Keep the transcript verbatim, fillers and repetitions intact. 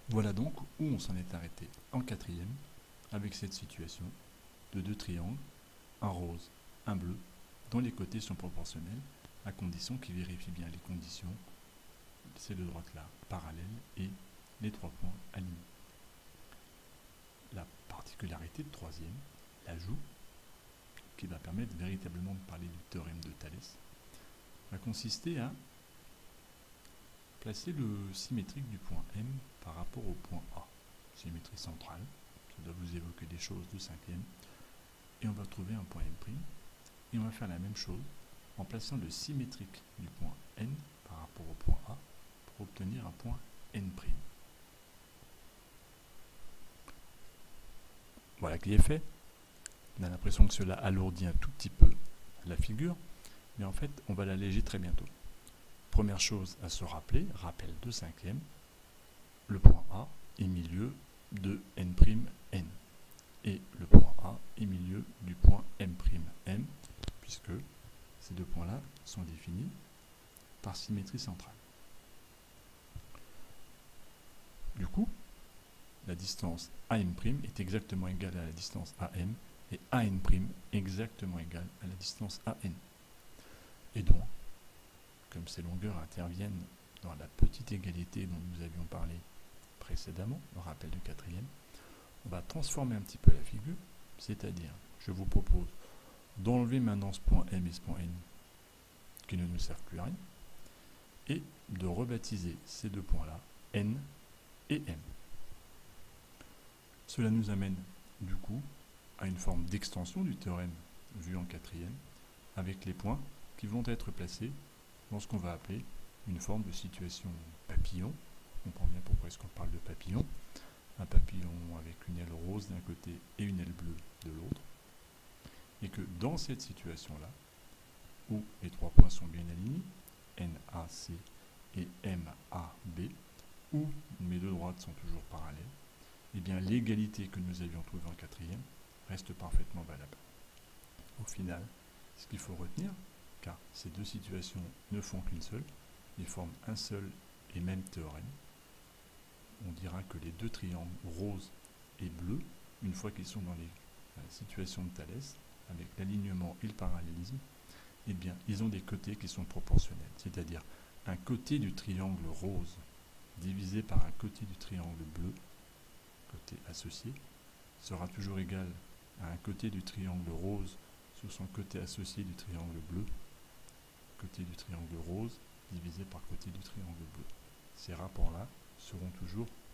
Voilà donc où on s'en est arrêté en quatrième, avec cette situation de deux triangles, un rose, un bleu, dont les côtés sont proportionnels, à condition qu'ils vérifient bien les conditions, ces deux droites-là parallèles et les trois points alignés. La particularité de troisième, l'ajout, qui va permettre véritablement de parler du théorème de Thalès, va consister à placer le symétrique du point M par rapport au point A. Symétrie centrale, ça doit vous évoquer des choses du cinquième. Et on va trouver un point M', et on va faire la même chose en plaçant le symétrique du point N par rapport au point A pour obtenir un point N'. Voilà qui est fait. On a l'impression que cela alourdit un tout petit peu la figure, mais en fait, on va l'alléger très bientôt. Première chose à se rappeler, rappel de cinquième, le point A est milieu de N', N. Et le point A est milieu du point M', M, puisque ces deux points-là sont définis par symétrie centrale. Du coup, la distance A M' est exactement égale à la distance A M, et A N' exactement égale à la distance A N. Et donc, comme ces longueurs interviennent dans la petite égalité dont nous avions parlé précédemment, le rappel du quatrième, on va transformer un petit peu la figure, c'est-à-dire, je vous propose d'enlever maintenant ce point M et ce point N qui ne nous servent plus à rien, et de rebaptiser ces deux points-là N et M. Cela nous amène du coup à une forme d'extension du théorème vu en quatrième, avec les points qui vont être placés dans ce qu'on va appeler une forme de situation papillon. On comprend bien pourquoi est-ce qu'on parle de papillon. Un papillon avec une aile rose d'un côté et une aile bleue de l'autre. Et que dans cette situation-là, où les trois points sont bien alignés, N A C et M A B, où mes deux droites sont toujours parallèles, eh bien l'égalité que nous avions trouvée en quatrième reste parfaitement valable. Au final, ce qu'il faut retenir, car ces deux situations ne font qu'une seule, ils forment un seul et même théorème. On dira que les deux triangles rose et bleu, une fois qu'ils sont dans les euh, situations de Thalès, avec l'alignement et le parallélisme, eh bien, ils ont des côtés qui sont proportionnels. C'est-à-dire, un côté du triangle rose divisé par un côté du triangle bleu, côté associé, sera toujours égal à un côté du triangle rose sur son côté associé du triangle bleu, côté du triangle rose divisé par côté du triangle bleu. Ces rapports-là seront toujours